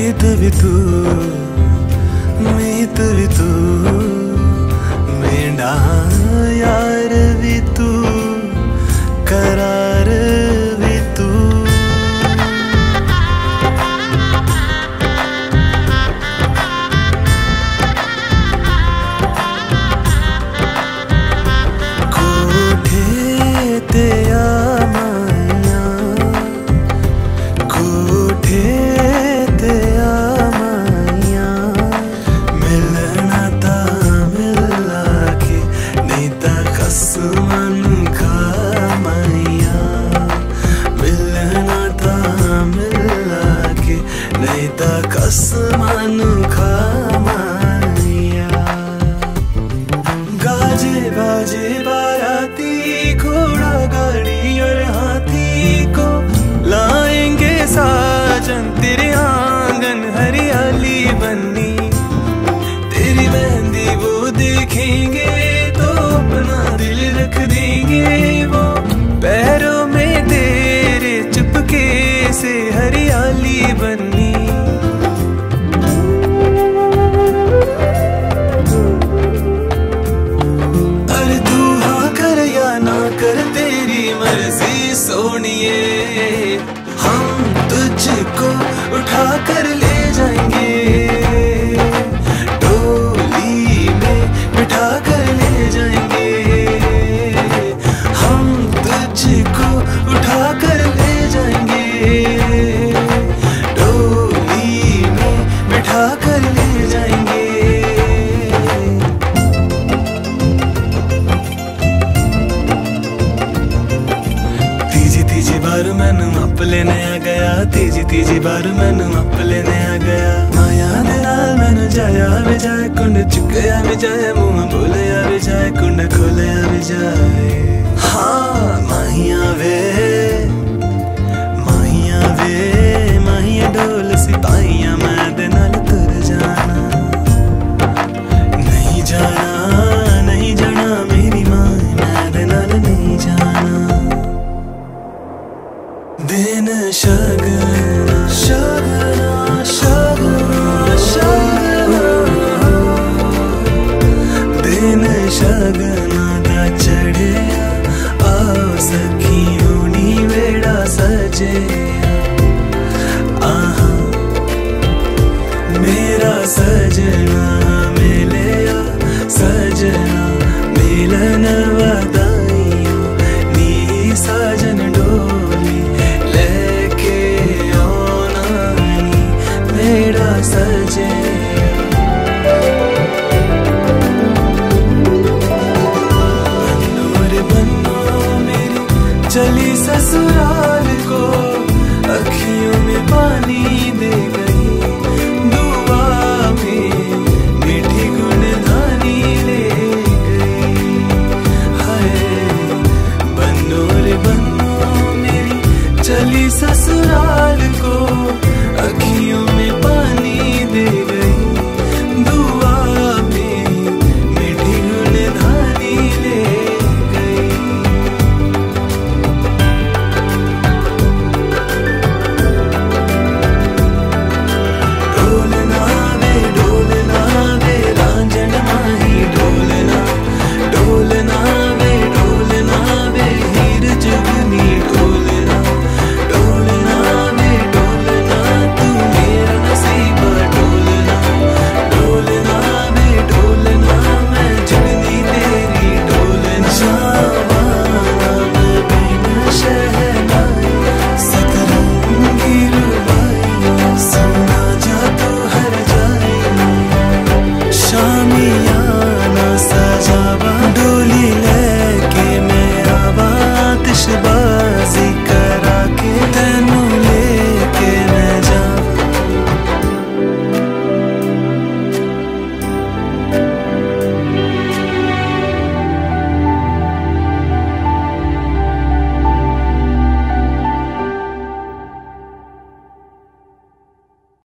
मीत भी तू मेरा यार भी तू करार भी तू। कोठे ते आ माया, कोठे ते आ माया, मिलना ता मिला के नहीं ता कसमन खा माया, मिलना ता मिला के नहीं ता कसमन खा माया। गाजे बाजे बाराती घोड़ा गाड़ी और हाथी को लाएंगे साजन तेरे आंगन हरियाली बन्नी। तेरी मेहंदी वो देखेंगे तो अपना दिल रख देंगे वो, पैरों में तेरे चुपके से हरियाली बन्नी। अरे तू हाँ कर या ना कर तेरी मर्जी सोनिए, हम तुझको उठा कर ले जाएंगे, डोली में बिठा कर ले जाएंगे, हम तुझको उठा कर ले जाएंगे, डोली में बिठा कर ले जाएंगे। तीजी बार मैनू अप लेने आ गया, तीजी बार मैनू अप लेने आ गया। माया दे नाल मैनू जाया भी जाए, कुंड चुकया भी जाए, मुंह बोलिया भी जाए, कुंड खोलिया भी जाए। हाँ माहिया वे माहिया डोल सिपाहिया मैं दे नाल तुर जाना। नहीं जाना मेरी माँ, मैं दे नाल नहीं जाना। दिन शगना शगना शगना शगना, दिन शगना दा चढ़िया, आओ सखी होनी वेड़ा सजे। आहा मेरा सजना मिलिया, सजना मिलन वदाइयों नी साजन डोली लेके आना नी मेरा सजे। बन्नो मेरी चली ससुराल को, अखियों में पानी